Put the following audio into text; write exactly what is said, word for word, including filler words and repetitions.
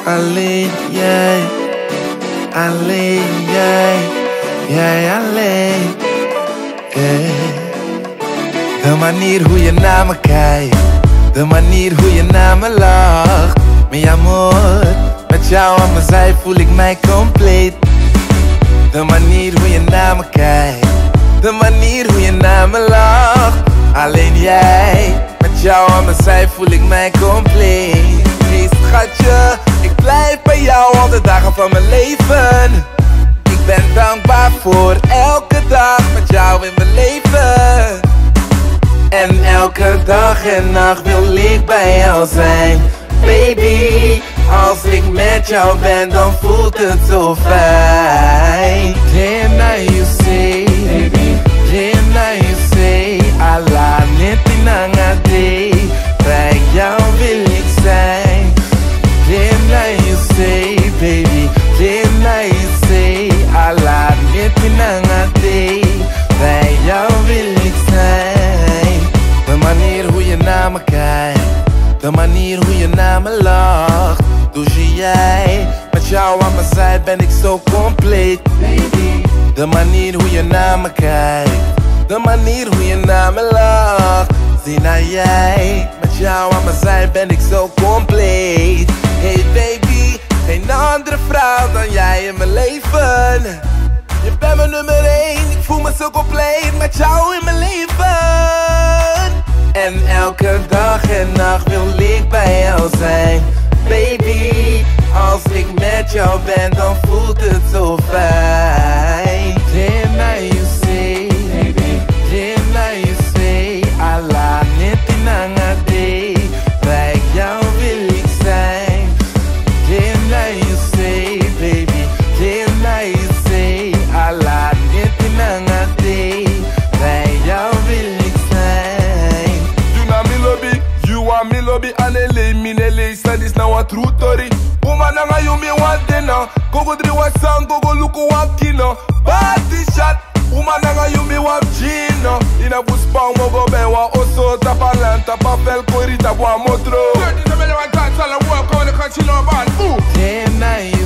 Alleen jij, alleen jij, jij alleen. Yeah. De manier hoe je naar me kijkt, de manier hoe je naar me lacht. Mi amor, met jou aan mijn zij voel ik mij compleet. De manier hoe je naar me kijkt, de manier hoe je naar me lacht. Alleen jij, met jou aan mijn zij voel ik mij compleet. Hey schatje, ik blijf bij jou al de dagen van mijn leven. Ik ben dankbaar voor elke dag met jou in mijn leven. En elke dag en nacht wil ik bij jou zijn. Baby, als ik met jou ben, dan voelt het zo fijn. Then I you say, baby, then I you say, ala neti nangade, bij jou wil ik zijn. Then I you say, baby, then I you say, ala neti nangade, bij jou wil ik zijn. De manier hoe je naar me kijkt, de manier hoe je naar me lacht. Doe jij, met jou aan mijn zij ben ik zo compleet. Baby. De manier hoe je naar me kijkt, de manier hoe je naar me lacht. Zie naar jij, met jou aan mijn zij ben ik zo compleet. Hey baby, geen andere vrouw dan jij in mijn leven. Je bent mijn nummer één, ik voel me zo compleet met jou in mijn leven. En elke dag en nacht wil ik bij jou zijn. Baby, als ik met jou ben, dan voelt het zo fijn. Then I you say, baby, then I you say, ala neti nangade, bij jou wil ik zijn. Then I you say, baby, then I you say, ala neti nangade, bij jou wil ik zijn. You na me lobby, you are me lobby, and ele me nele, so this now a true story. Woman nanga you me want dinner, go go drink one song, go go look one kino. Party shot, woman nanga you me want Gino. In a bus pang mo go be wa oso tapa lan tapa fel kori tapa motro. Thirty to me one dance all the work on the country no band. Then I you